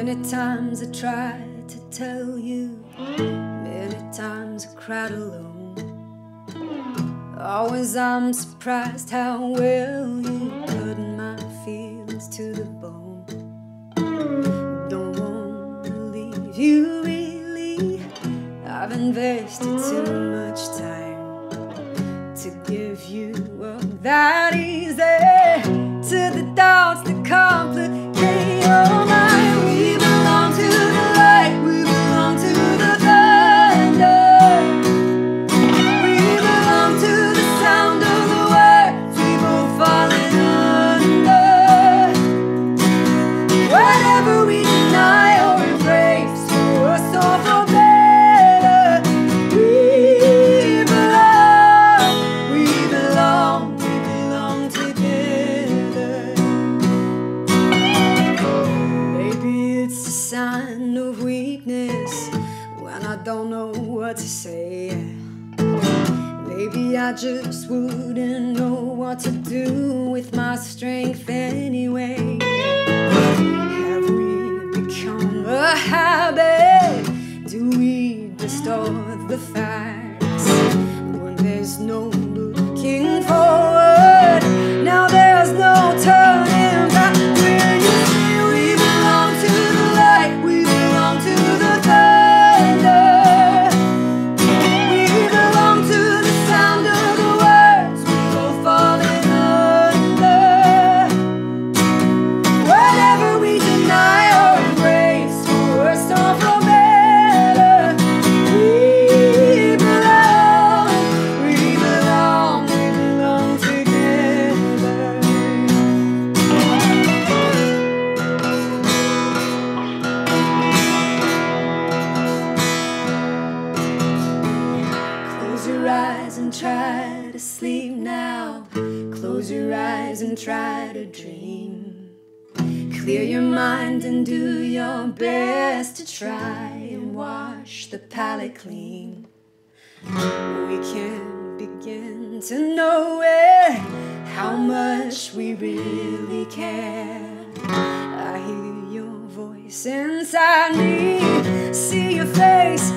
Many times I tried to tell you, many times I cried alone. Always I'm surprised how well you cut my feelings to the bone. Don't wanna leave you really, I've invested too much time to give you up that easy. To the thoughts that complicate your mind. We belong to the light, we belong to the thunder. We belong to the sound of the words we both falling under. Whatever we deny or embrace, for worse or for better, we belong together. Maybe it's a sign of weakness when I don't know what to say. Maybe I just wouldn't know what to do with my strength anyway. Have we become a habit? Do we distort the facts when there's no looking forward? Now there's no turning back. When you say we belong to the light, we belong to the thunder. We belong to the sound of the words we both falling under. Whatever we deny or embrace, for worse or for better, we belong together. Close your eyes and try to sleep now. Close your eyes and try to dream. Clear your mind and do your best to try and wash the palate clean. We can't begin to know it, how much we really care. I hear your voice inside me, see your face